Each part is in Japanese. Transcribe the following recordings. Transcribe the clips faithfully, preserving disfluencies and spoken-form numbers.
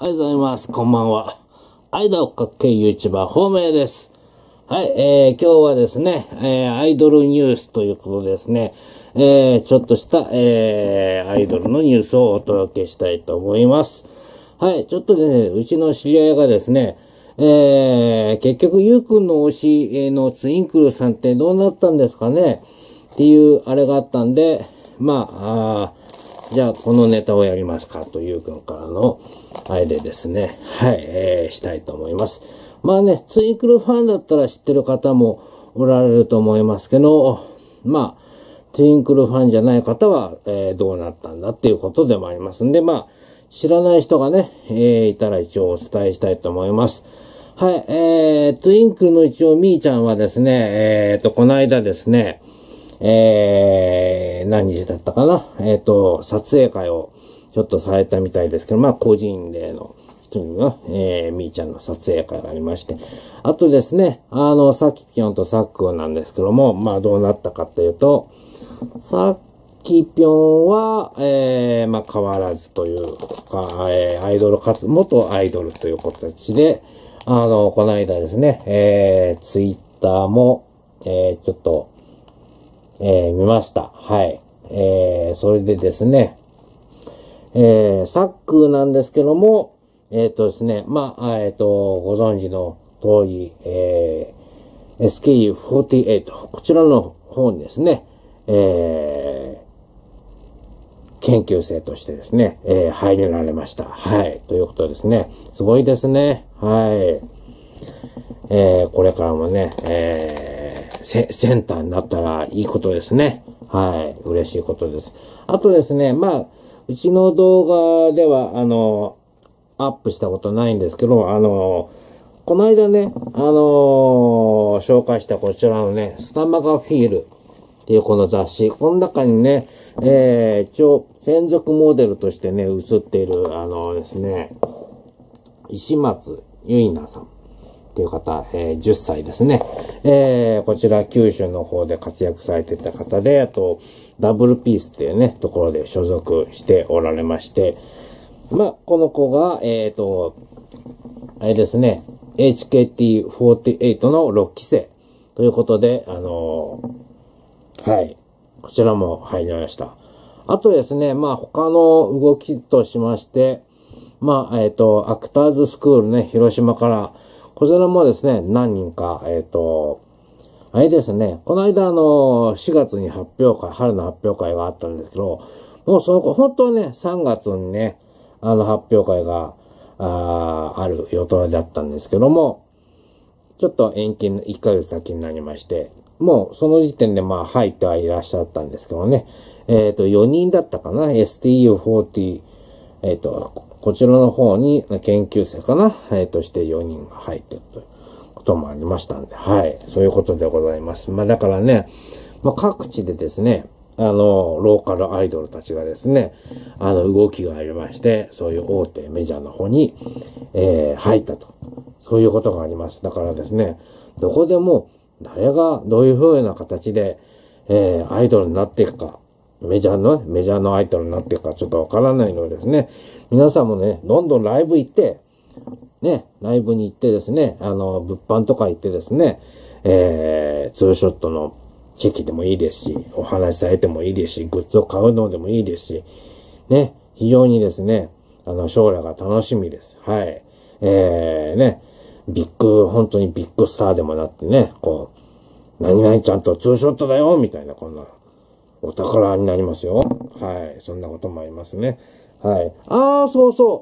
おはようございます。こんばんは。間をかっけ YouTuber 方明です。はい、えー、今日はですね、えー、アイドルニュースということでですね、えー、ちょっとした、えー、アイドルのニュースをお届けしたいと思います。はい、ちょっとね、うちの知り合いがですね、えー、結局、ゆうくんの推しのツインクルさんってどうなったんですかねっていうあれがあったんで、まあ、あじゃあこのネタをやりますかとゆうくんからのあれでですね、はい、えー、したいと思います。まあね、ツインクルファンだったら知ってる方もおられると思いますけど、まあ、ツインクルファンじゃない方は、えー、どうなったんだっていうことでもありますんで、まあ、知らない人がね、えー、いたら一応お伝えしたいと思います。はい、えー、トゥインクルの一応みーちゃんはですね、えーと、この間ですね、えー、何日だったかなえーと、撮影会をちょっとされたみたいですけど、まあ、個人例の人には、えー、みーちゃんの撮影会がありまして、あとですね、あの、さきぴょんとさっくんなんですけども、まあ、どうなったかというと、さきぴょんは、えー、まあ、変わらずというか、えー、アイドル活、元アイドルという形で、あの、この間ですね、えー、ツイッターも、えー、ちょっと、えー、見ました。はい。えー、それでですね、えー、サックなんですけども、えっ、ー、とですね、まあ、えっ、ー、と、ご存知の通り、えー、エスケーユーフォーティーエイト、こちらの方にですね、えー、研究生としてですね、えー、入られました。はい。ということですね。すごいですね。はい。えー、これからもね、えー、セ、センターになったらいいことですね。はい。嬉しいことです。あとですね、まあ、うちの動画では、あの、アップしたことないんですけど、あの、この間ね、あのー、紹介したこちらのね、スタマガフィールっていうこの雑誌、この中にね、えー、一応、専属モデルとしてね、映っている、あのですね、石松ゆいなさんっていう方、えー、じゅっさいですね。えー、こちら九州の方で活躍されてた方で、あと、ダブルピースっていうね、ところで所属しておられまして、まあ、この子が、えっと、あれですね、エイチケーティーフォーティーエイト のろっきせいということで、あのー、はい、こちらも入りました。あとですね、まあ、他の動きとしまして、まあ、えっと、アクターズスクールね、広島から、こちらもですね、何人か、えっと、あれですね、この間あの、しがつに発表会、春の発表会があったんですけど、もうその子、本当はね、さんがつにね、あの発表会が、あある予定だったんですけども、ちょっと延期、いっかげつ先になりまして、もうその時点でまあ入ってはいらっしゃったんですけどね、えっと、よにんだったかな、エスティーユーフォーティー、えっと、こちらの方に研究生かな、えっとしてよにんが入ってるということもありましたんで、はい、そういうことでございます。まあだからね、まあ各地でですね、あの、ローカルアイドルたちがですね、あの、動きがありまして、そういう大手メジャーの方に、えー、入ったと。そういうことがあります。だからですね、どこでも、誰がどういう風な形で、えー、アイドルになっていくか、メジャーの、メジャーのアイドルになっていくかちょっとわからないのでですね、皆さんもね、どんどんライブ行って、ね、ライブに行ってですね、あの、物販とか行ってですね、えー、ツーショットのチェキでもいいですし、お話しされてもいいですし、グッズを買うのでもいいですし、ね、非常にですね、あの、将来が楽しみです。はい。えー、ね、ビッグ、本当にビッグスターでもなってね、こう、何々ちゃんとツーショットだよみたいな、こんな、お宝になりますよ。はい。そんなこともありますね。はい。あー、そうそう。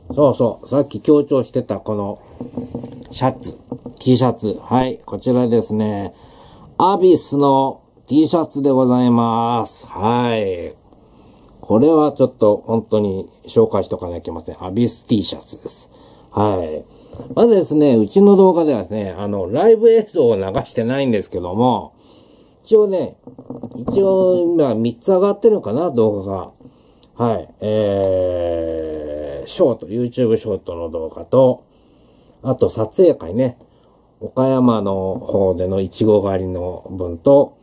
そうそう。さっき強調してたこのシャツ、T シャツ。はい。こちらですね。アビスの T シャツでございます。はい。これはちょっと本当に紹介しとかなきゃいけません。アビス T シャツです。はい。まずですね、うちの動画ではですね、あの、ライブ映像を流してないんですけども、一応ね、一応今みっつ上がってるのかな、動画が。はい。えー、ショート、YouTube ショートの動画と、あと撮影会ね、岡山の方でのいちご狩りの分と、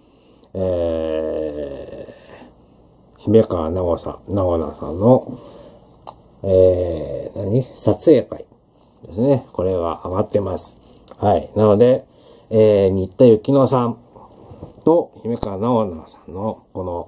えー、姫川直さん、直菜さんのえー、何撮影会ですね。これが上がってます。はい。なので、えー、新田幸乃さんと姫川直奈さんのこの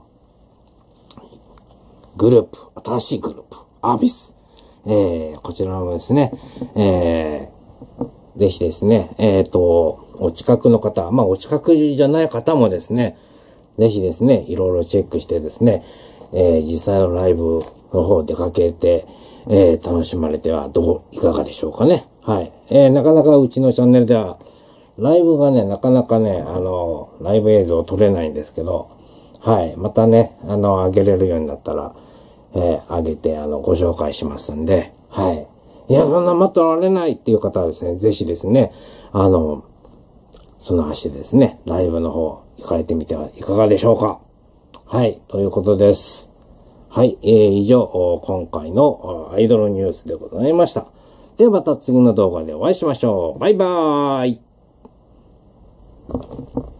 グループ、新しいグループ、アビス。えー、こちらもですね、えー、ぜひですね、えっと、お近くの方、まあお近くじゃない方もですね、ぜひですね、いろいろチェックしてですね、えー、実際のライブの方出かけて、えー、楽しまれてはどう、いかがでしょうかね。はい。えー、なかなかうちのチャンネルでは、ライブがね、なかなかね、あの、ライブ映像撮れないんですけど、はい。またね、あの、上げれるようになったら、えー、上げて、あの、ご紹介しますんで、はい。いや、そんな待ってられないっていう方はですね、ぜひですね、あの、その足でですね、ライブの方、行かれてみてはいかがでしょうか。はい。ということです。はい。えー、以上、今回のアイドルニュースでございました。ではまた次の動画でお会いしましょう。バイバーイ。